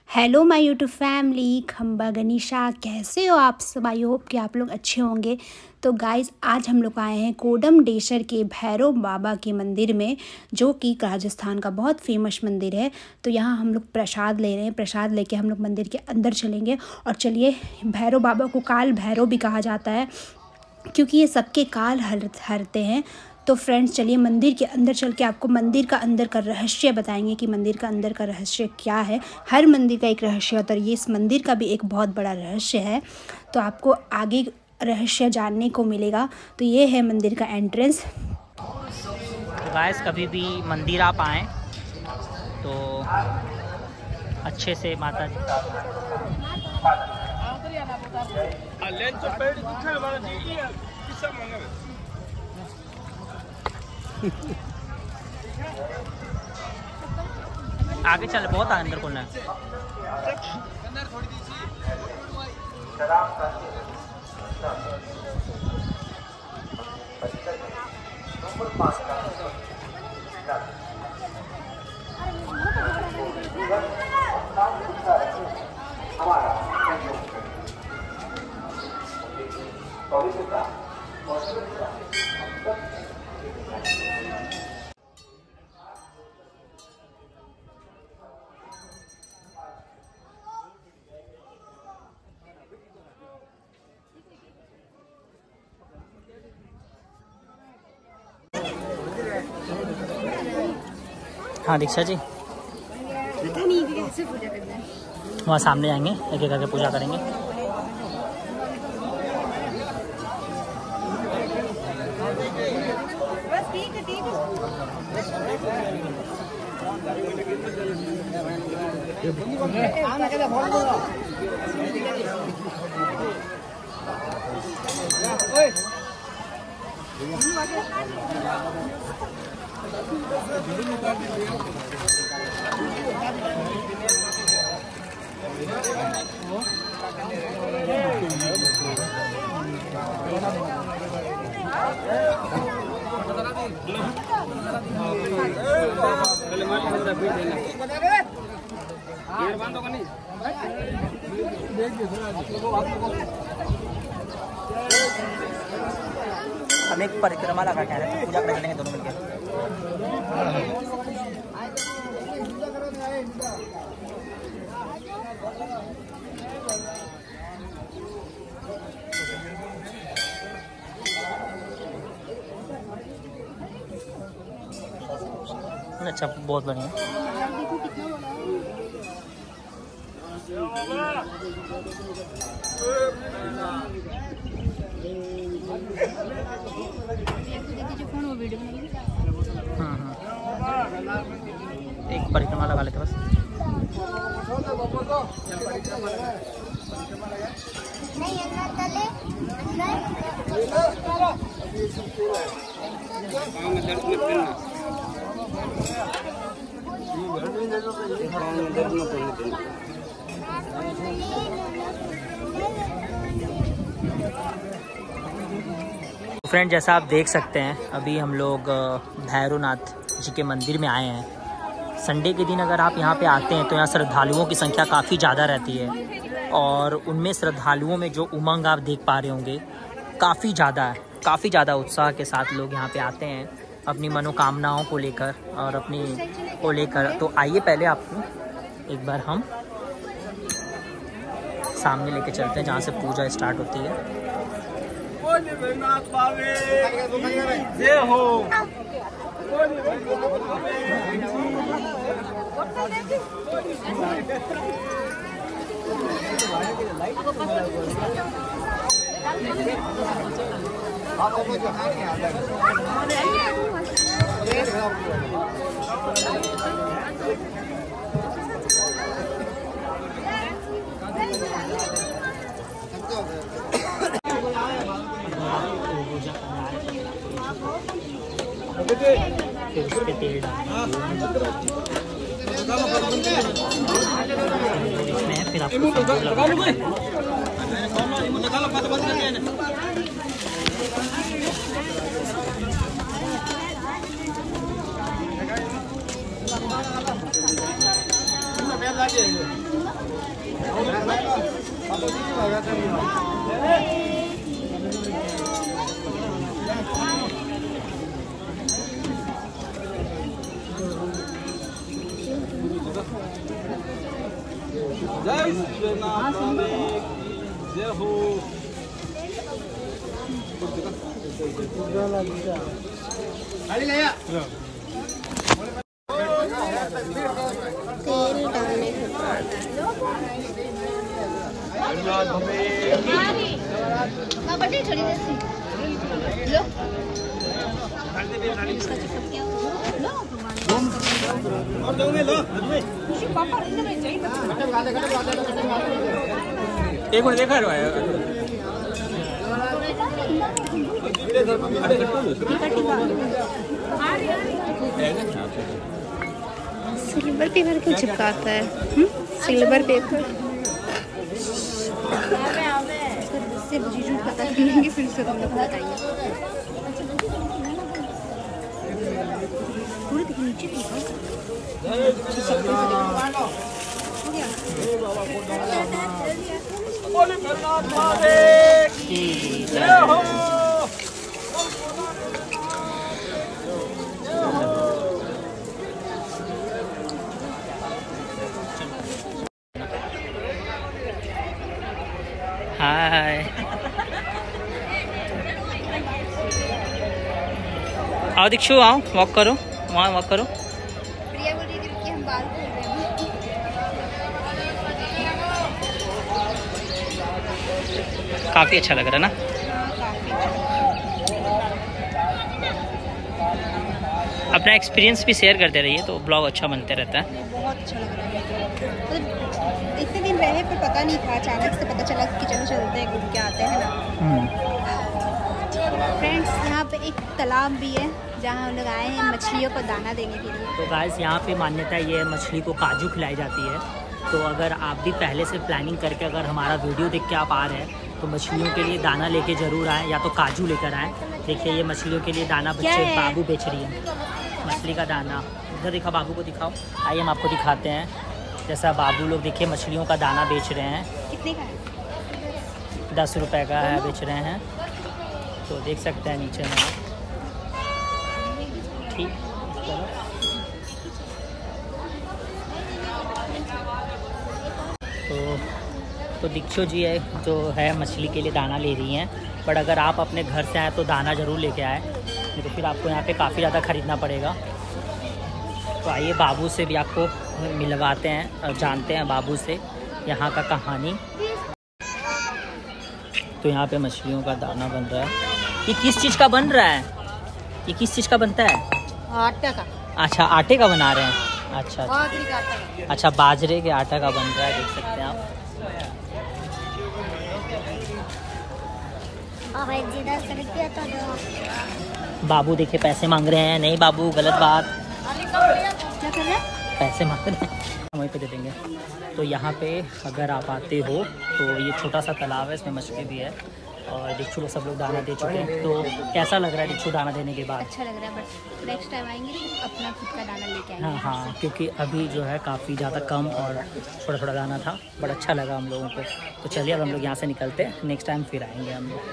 Hello my YouTube family, खंबा गनीशा, कैसे हो आप सब। आई होप कि आप लोग अच्छे होंगे। तो गाइज़, आज हम लोग आए हैं कोडमडेश्वर के भैरव बाबा के मंदिर में, जो कि राजस्थान का बहुत फेमस मंदिर है। तो यहाँ हम लोग प्रसाद ले रहे हैं। प्रसाद लेके हम लोग मंदिर के अंदर चलेंगे। और चलिए, भैरव बाबा को काल भैरव भी कहा जाता है, क्योंकि ये सबके काल हरते हैं। तो फ्रेंड्स, चलिए मंदिर के अंदर चल के आपको मंदिर का अंदर का रहस्य बताएंगे कि मंदिर का अंदर का रहस्य क्या है। हर मंदिर का एक रहस्य होता है, ये इस मंदिर का भी एक बहुत बड़ा रहस्य है। तो आपको आगे रहस्य जानने को मिलेगा। तो ये है मंदिर का एंट्रेंस। तो गाइस, कभी भी मंदिर आप आएँ तो अच्छे से माता जी आगे चल, बहुत अंदर खोलना है। हाँ दीक्षा जी, पता नहीं कैसे पूजा करना है। वहाँ सामने आएंगे, एक एक करके पूजा करेंगे। बस ठीक है, ठीक हम एक परिक्रमा लगा के आ रहे हैं, पूजा कर लेंगे दोनों मिलकर। अच्छा, बहुत बढ़िया। एक परिक्रमा लगा लेते बस। फ्रेंड, जैसा आप देख सकते हैं, अभी हम लोग भैरवनाथ जी के मंदिर में आए हैं। संडे के दिन अगर आप यहाँ पे आते हैं तो यहाँ श्रद्धालुओं की संख्या काफ़ी ज़्यादा रहती है। और उनमें श्रद्धालुओं में जो उमंग आप देख पा रहे होंगे, काफ़ी ज़्यादा उत्साह के साथ लोग यहाँ पे आते हैं अपनी मनोकामनाओं को लेकर और अपनी को लेकर। तो आइए, पहले आपको एक बार हम सामने लेके चलते हैं जहाँ से पूजा स्टार्ट होती है। फिर उस पे तेल इसमें, फिर आपको जय श्रीनाथ जय हो। तेल डालने के बाद एक मिनट देखा सिल्वर पेपर क्यों चिपकाता है? सिल्वर पेपर सिर्फ जीजू पता करेंगे, फिर से तुम लोग बताइए। पूरे नीचे हाय, आओ दीक्षु, आओ वॉक करो, वहाँ वॉक करो। प्रिया बोल रही थी कि हम बाल खोल रहे हैं। काफ़ी अच्छा लग रहा है ना? अपना एक्सपीरियंस भी शेयर करते रहिए तो ब्लॉग अच्छा बनते रहता है। बहुत अच्छा लग रहा है। मतलब इतने दिन रहे पर पता नहीं था, अचानक से पता चला कि चलो चलते हैं, घूम के आते हैं ना। फ्रेंड्स, यहाँ पे एक तालाब भी है जहाँ हम लोग आए हैं मछलियों को दाना देने के लिए। तो गाइस यहाँ पे मान्यता ये है, मछली को काजू खिलाई जाती है। तो अगर आप भी पहले से प्लानिंग करके अगर हमारा वीडियो देख के आप आ रहे हैं तो मछलियों के लिए दाना लेके ज़रूर आएँ, या तो काजू लेकर आएँ। देखिए ये मछलियों के लिए दाना बच्चे बाबू बेच रही है, मछली का दाना। इधर दिखा, बाबू को दिखाओ। आइए हम आपको दिखाते हैं। जैसा बाबू लोग देखिए मछलियों का दाना बेच रहे हैं। कितने का है? 10 रुपये का है, बेच रहे हैं। तो देख सकते हैं नीचे में आप। ठीक, तो दीक्षु जी है जो है मछली के लिए दाना ले रही हैं। बट अगर आप अपने घर से आए तो दाना ज़रूर लेके आए, नहीं तो फिर आपको यहाँ पे काफ़ी ज़्यादा ख़रीदना पड़ेगा। तो आइए बाबू से भी आपको मिलवाते हैं और जानते हैं बाबू से यहाँ का कहानी। तो यहाँ पे मछलियों का दाना बन रहा है। ये किस चीज़ का बन रहा है? ये किस चीज़ का बनता है? आटा का। अच्छा, आटे का बना रहे हैं। अच्छा अच्छा, अच्छा, बाजरे के आटा का बन रहा है, देख सकते हैं आप। बाबू देखिए पैसे मांग रहे हैं। नहीं बाबू, गलत बात। क्या कर रहे हैं? पैसे मांग रहे हैं, हम वहीं पे दे देंगे। तो यहाँ पे अगर आप आते हो तो ये छोटा सा तालाब है, इसमें मछली भी है और दीक्षु लोग सब लोग दाना दे चुके हैं। तो कैसा लग रहा है दीक्षु दाना देने के बाद? अच्छा लग रहा है, बट नेक्स्ट टाइम आएंगे तो अपना खुद का दाना लेके आएंगे। हाँ हाँ, क्योंकि अभी जो है काफ़ी ज़्यादा कम और थोड़ा थोड़ा दाना था, बट अच्छा लगा हम लोगों को। तो चलिए अब हम लोग यहाँ से निकलते हैं, नेक्स्ट टाइम फिर आएंगे हम लोग।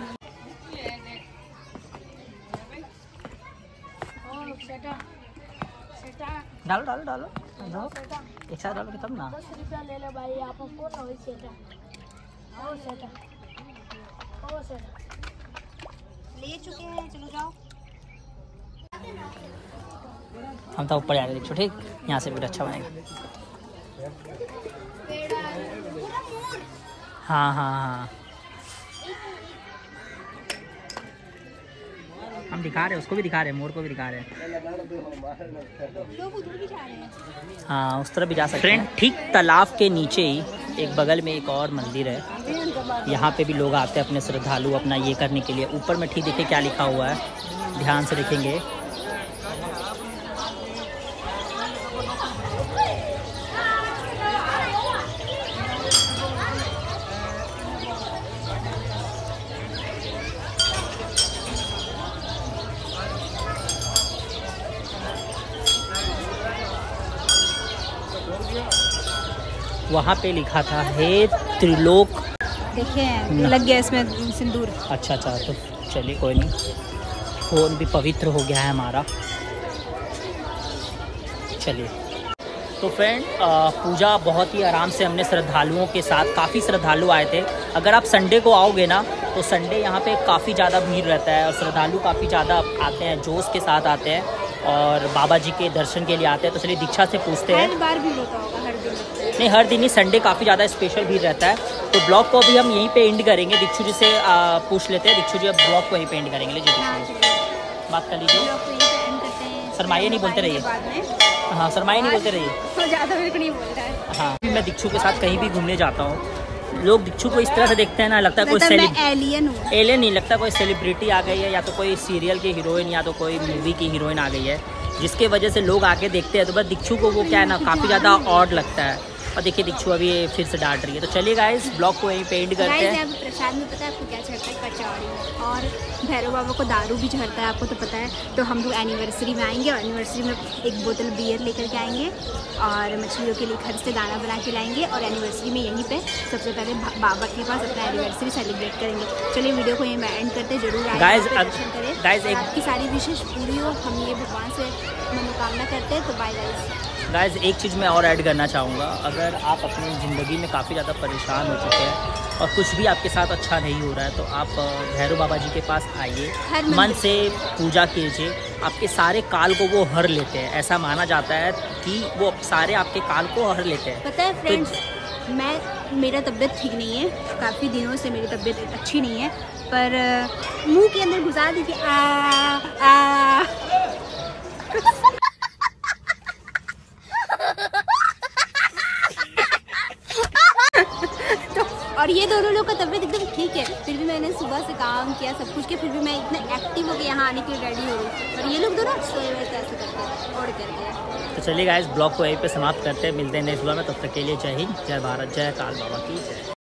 डालो डालो डालो डालो, एक साथ डालो तब ना। 10 रुपया ले ले भाई, आप हमको ना वही सेटा ले चुके हैं, चलो जाओ। हम तो ऊपर जा रहे हैं, ठीक, यहाँ से वीडियो अच्छा बनेगा। हाँ हाँ हाँ, हम दिखा रहे हैं, उसको भी दिखा रहे हैं, मोर को भी दिखा रहे हैं। लोग उधर भी जा रहे हैं। हाँ, उस तरफ भी जा सकते हैं। ठीक तालाब के नीचे ही एक बगल में एक और मंदिर है, यहाँ पे भी लोग आते हैं अपने श्रद्धालु अपना ये करने के लिए। ऊपर में ठीक देखिए क्या लिखा हुआ है, ध्यान से देखेंगे। वहाँ पे लिखा था हे त्रिलोक। देखिए लग गया इसमें सिंदूर। अच्छा तो चलिए कोई नहीं, फ़ोन भी पवित्र हो गया है हमारा। चलिए तो फ्रेंड पूजा बहुत ही आराम से हमने श्रद्धालुओं के साथ, काफ़ी श्रद्धालु आए थे। अगर आप संडे को आओगे ना तो संडे यहाँ पे काफ़ी ज़्यादा भीड़ रहता है और श्रद्धालु काफ़ी ज़्यादा आते हैं, जोश के साथ आते हैं और बाबा जी के दर्शन के लिए आते हैं। तो चलिए दीक्षा से पूछते हैं। हर बार भी होता होगा, हर दिन? नहीं, हर दिन ही, संडे काफ़ी ज़्यादा स्पेशल भीड़ रहता है। तो ब्लॉग को अभी हम यहीं पे एंड करेंगे। दीक्षु जी से पूछ लेते हैं। दीक्षु जी अब ब्लॉग को यहीं पे एंड करेंगे। लीजिए बात कर लीजिए। शर्माइए नहीं, बोलते रहिए। हाँ शर्माइए नहीं, बोलते रहिए। तो ज़्यादा मेरे को नहीं बोल रहा है। हाँ मैं दीक्षु के साथ कहीं भी घूमने जाता हूँ, लोग दीक्षु को इस तरह से देखते हैं ना, लगता है कोई एलियन हूँ। एलियन नहीं, लगता कोई सेलिब्रिटी आ गई है या तो कोई सीरियल की हीरोइन या तो कोई मूवी की हीरोइन आ गई है, जिसके वजह से लोग आके देखते हैं। तो बस दीक्षु को वो क्या है ना, काफ़ी ज़्यादा ऑड लगता है। और देखिए दीक्षु अभी फिर से डांट रही है। तो चलिए गाइस ब्लॉग को यहीं पे एंड करते हैं। प्रसाद में पता है आपको क्या चढ़ता है? कचौड़ी। और भैरव बाबा को दारू भी चढ़ता है, आपको तो पता है। तो हम लोग एनिवर्सरी में आएंगे और एनिवर्सरी में एक बोतल बियर लेकर के आएंगे और मछलियों के लिए घर से दाना बना के लाएंगे और एनिवर्सरी में यहीं पे सबसे पहले बाबा के पास अपना एनिवर्सरी सेलिब्रेट करेंगे। चलिए वीडियो को यहीं एंड करते, जरूर आए, दर्शन करें। आपकी सारी विशेष पूरी हो, हम ये भगवान से मनोकामना करते हैं। तो बाय गाइस एक चीज़ मैं और ऐड करना चाहूँगा, अगर आप अपनी ज़िंदगी में काफ़ी ज़्यादा परेशान हो चुके हैं और कुछ भी आपके साथ अच्छा नहीं हो रहा है तो आप भैरव बाबा जी के पास आइए, मन से पूजा कीजिए, आपके सारे काल को वो हर लेते हैं। ऐसा माना जाता है कि वो सारे आपके काल को हर लेते हैं। पता है फ्रेंड्स, मेरा तबीयत ठीक नहीं है, काफ़ी दिनों से मेरी तबीयत अच्छी नहीं है, पर मुंह के अंदर घुसा दीजिए आ और ये दोनों लोग का तबीयत एकदम ठीक है, फिर भी मैंने सुबह से काम किया सब कुछ के, फिर भी मैं इतना एक्टिव हो के यहाँ आने के लिए रेडी हो गई। और ये लोग दोनों सोए हुए कैसे करते हैं और करके। तो चलिए गाइस ब्लॉग को यहीं पे समाप्त करते हैं, मिलते हैं नेक्स्ट ब्लॉग में। तब तक के लिए जय हिंद, जय भारत, जय काल बाबा की जय।